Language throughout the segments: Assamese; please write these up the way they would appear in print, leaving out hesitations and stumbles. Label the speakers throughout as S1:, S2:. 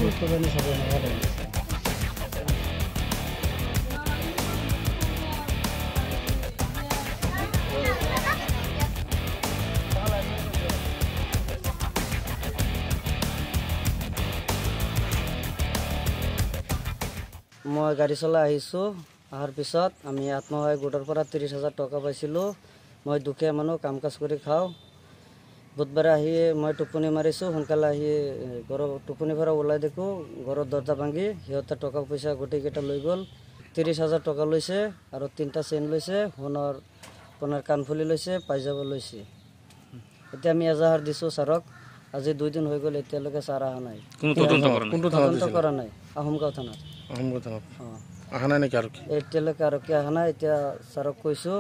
S1: পুৰণি চাব নালাগে মই গাড়ী চলাই আহিছোঁ অহাৰ পিছত আমি আত্মসহায়ক গোটৰ পৰা 30,000 টকা পাইছিলোঁ মই দুখীয়া মানুহ কাম কাজ কৰি খাওঁ বুধবাৰে আহি মই টোপনি মাৰিছোঁ সোনকালে আহি ঘৰৰ টোপনিৰ পৰা ওলাই দেখোঁ ঘৰৰ দৰ্জা ভাঙি সিহঁতে টকা পইচা গোটেইকেইটা লৈ গ'ল 30,000 টকা লৈছে আৰু 3টা চেইন লৈছে সোণৰ কাণফুলি লৈছে পাইজামা লৈছে এতিয়া আমি এজাহাৰ দিছোঁ ছাৰক আজি 2 দিন হৈ গ'ল এতিয়ালৈকে ছাৰ অহা নাই তদন্ত কৰা নাই আহোমগাঁও থানাত অহা নাই নেকি আৰু এতিয়ালৈকে আৰু কি অহা নাই এতিয়া ছাৰক কৈছোঁ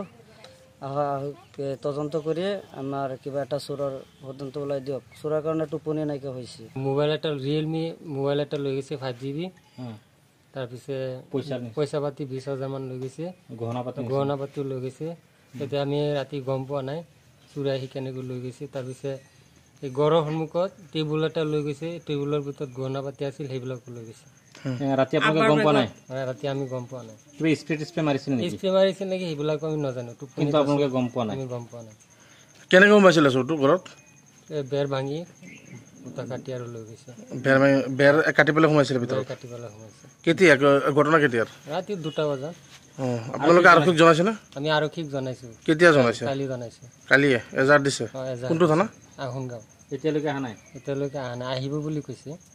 S1: তদন্ত কৰি আমাৰ কিবা এটা চোৰৰ তদন্ত ওলাই দিয়ক চোৰৰ কাৰণে টোপনি নাইকিয়া হৈছে
S2: মোবাইল এটা ৰিয়েলমি মোবাইল এটা লৈ গৈছে 5GB তাৰপিছত পইচা পাতি 20,000 মান লৈ গৈছে গহনা পাতিও লৈ গৈছে এতিয়া আমি ৰাতি গম পোৱা নাই চোৰে আহি কেনেকৈ লৈ গৈছে তাৰপিছত এই ঘৰৰ সন্মুখত টেবুল এটা লৈ গৈছে টেবুলৰ ভিতৰত গহনা পাতি আছিল সেইবিলাকো লৈ গৈছে
S3: ৰাতি আপোনালোকে গম পোৱা নাই
S2: ৰাতি আমি গম পোৱা নাই
S3: কিবা স্প্ৰে মাৰিছিল নেকি
S2: সেইবিলাক আমি নাজানো
S3: কিন্তু আপোনালোকে গম পোৱা নাই
S2: আমি গম পোৱা নাই
S4: কেনেকৈ গম পাইছিলে চোৰটো ঘৰত
S2: বেৰ ভাঙি উটা কাটি আৰু লৈ গৈছে
S4: বেৰ কাটি পেলাই সোমাইছিলে ভিতৰত
S2: কাটি পেলাই সোমাইছে
S4: কেতিয়া ঘটনা কেতিয়া
S2: ৰাতি 2টা বজাত
S4: আপোনালোকে আৰক্ষীক জনাইছেনে
S2: আমি আৰক্ষীক জনাইছোঁ
S4: কেতিয়া জনাইছে
S2: কালি জনাইছোঁ
S4: কালিয়ে এজাহাৰ দিছে কোনটো থানা
S2: আহোমগাঁও
S3: এতিয়ালৈকে অহা নাই
S2: আহিব বুলি কৈছে